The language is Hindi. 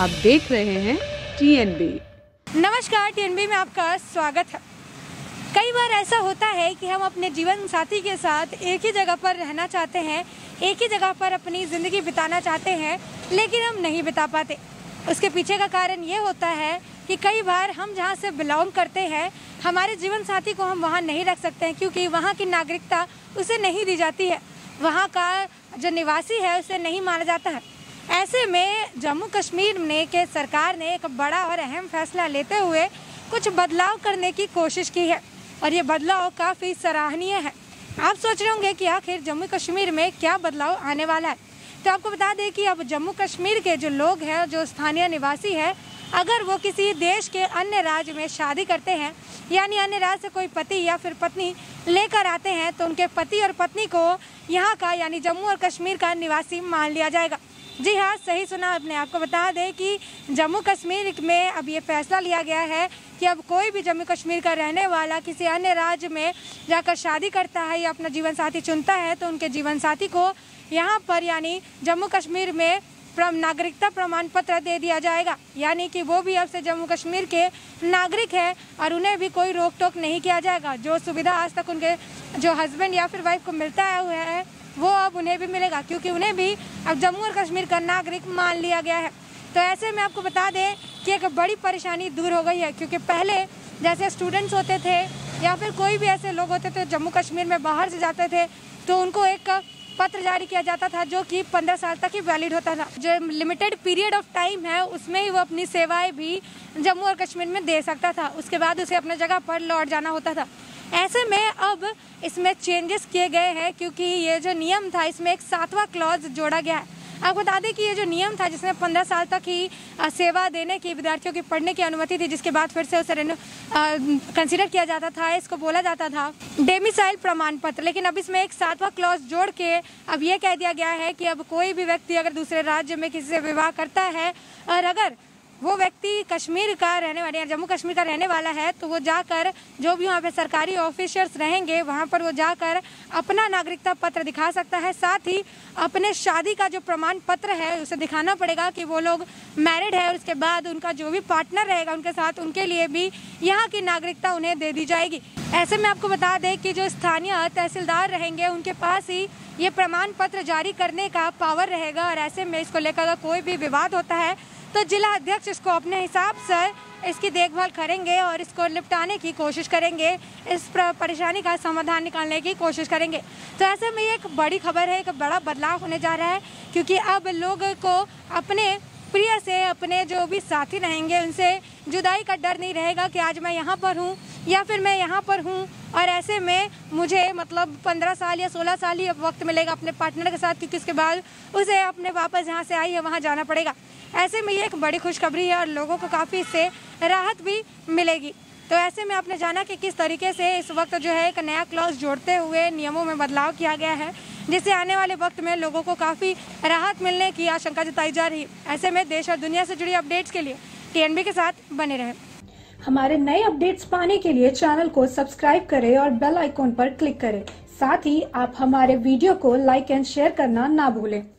आप देख रहे हैं TNB। नमस्कार, TNB में आपका स्वागत है। कई बार ऐसा होता है कि हम अपने जीवन साथी के साथ एक ही जगह पर रहना चाहते हैं, एक ही जगह पर अपनी ज़िंदगी बिताना चाहते हैं, लेकिन हम नहीं बिता पाते। उसके पीछे का कारण ये होता है कि कई बार हम जहाँ से बिलोंग करते हैं, हमारे जीवन साथी को हम वहाँ नहीं रख सकते हैं, क्योंकि वहाँ की नागरिकता उसे नहीं दी जाती है, वहाँ का जो निवासी है उसे नहीं माना जाता है। ऐसे में जम्मू कश्मीर में के सरकार ने एक बड़ा और अहम फैसला लेते हुए कुछ बदलाव करने की कोशिश की है, और ये बदलाव काफ़ी सराहनीय है। आप सोच रहे होंगे कि आखिर जम्मू कश्मीर में क्या बदलाव आने वाला है। तो आपको बता दें कि अब जम्मू कश्मीर के जो लोग हैं, जो स्थानीय निवासी है, अगर वो किसी देश के अन्य राज्य में शादी करते हैं, यानी अन्य राज्य से कोई पति या फिर पत्नी लेकर आते हैं, तो उनके पति और पत्नी को यहाँ का यानी जम्मू और कश्मीर का निवासी मान लिया जाएगा। जी हाँ, सही सुना आपने। आपको बता दें कि जम्मू कश्मीर में अब ये फैसला लिया गया है कि अब कोई भी जम्मू कश्मीर का रहने वाला किसी अन्य राज्य में जाकर शादी करता है या अपना जीवन साथी चुनता है, तो उनके जीवन साथी को यहाँ पर यानी जम्मू कश्मीर में नागरिकता प्रमाण पत्र दे दिया जाएगा, यानी कि वो भी अब से जम्मू कश्मीर के नागरिक है और उन्हें भी कोई रोक टोक नहीं किया जाएगा। जो सुविधा आज तक उनके जो हस्बैंड या फिर वाइफ को मिलता है वो अब उन्हें भी मिलेगा, क्योंकि उन्हें भी अब जम्मू और कश्मीर का नागरिक मान लिया गया है। तो ऐसे में आपको बता दें कि एक बड़ी परेशानी दूर हो गई है, क्योंकि पहले जैसे स्टूडेंट्स होते थे या फिर कोई भी ऐसे लोग होते थे जम्मू कश्मीर में बाहर से जाते थे, तो उनको एक पत्र जारी किया जाता था जो कि 15 साल तक ही वैलिड होता था। जो लिमिटेड पीरियड ऑफ टाइम है उसमें ही वो अपनी सेवाएं भी जम्मू और कश्मीर में दे सकता था, उसके बाद उसे अपने जगह पर लौट जाना होता था। ऐसे में अब इसमें चेंजेस किए गए हैं, क्योंकि ये जो नियम था इसमें एक 7वां क्लॉज जोड़ा गया है। आपको बता दें कि ये जो नियम था जिसमें 15 साल तक ही सेवा देने की, विद्यार्थियों की पढ़ने की अनुमति थी, जिसके बाद फिर से उसे कंसीडर किया जाता था, इसको बोला जाता था डेमिसाइल प्रमाण पत्र। लेकिन अब इसमें एक 7वां क्लॉज जोड़ के अब ये कह दिया गया है कि अब कोई भी व्यक्ति अगर दूसरे राज्य में किसी से विवाह करता है और अगर वो व्यक्ति कश्मीर का रहने वाला या जम्मू कश्मीर का रहने वाला है, तो वो जाकर जो भी वहाँ पे सरकारी ऑफिसर्स रहेंगे वहाँ पर वो जाकर अपना नागरिकता पत्र दिखा सकता है। साथ ही अपने शादी का जो प्रमाण पत्र है उसे दिखाना पड़ेगा कि वो लोग मैरिड है, और उसके बाद उनका जो भी पार्टनर रहेगा उनके साथ उनके लिए भी यहाँ की नागरिकता उन्हें दे दी जाएगी। ऐसे में आपको बता दें कि जो स्थानीय तहसीलदार रहेंगे उनके पास ही ये प्रमाण पत्र जारी करने का पावर रहेगा, और ऐसे में इसको लेकर अगर कोई भी विवाद होता है तो जिला अध्यक्ष इसको अपने हिसाब से इसकी देखभाल करेंगे और इसको निपटाने की कोशिश करेंगे, इस परेशानी का समाधान निकालने की कोशिश करेंगे। तो ऐसे में ये एक बड़ी खबर है, एक बड़ा बदलाव होने जा रहा है, क्योंकि अब लोगों को अपने प्रिय से, अपने जो भी साथी रहेंगे उनसे जुदाई का डर नहीं रहेगा कि आज मैं यहाँ पर हूँ या फिर मैं यहाँ पर हूँ, और ऐसे में मुझे मतलब 15 साल या 16 साल ही वक्त मिलेगा अपने पार्टनर के साथ, क्योंकि उसके बाद उसे अपने वापस जहाँ से आई है वहाँ जाना पड़ेगा। ऐसे में ये एक बड़ी खुशखबरी है और लोगों को काफ़ी इससे राहत भी मिलेगी। तो ऐसे में आपने जाना कि किस तरीके से इस वक्त जो है एक नया क्लॉज जोड़ते हुए नियमों में बदलाव किया गया है, जिससे आने वाले वक्त में लोगों को काफ़ी राहत मिलने की आशंका जताई जा रही है। ऐसे में देश और दुनिया से जुड़ी अपडेट्स के लिए TNB के साथ बने रहें। हमारे नए अपडेट्स पाने के लिए चैनल को सब्सक्राइब करें और बेल आइकॉन पर क्लिक करें। साथ ही आप हमारे वीडियो को लाइक एंड शेयर करना ना भूलें।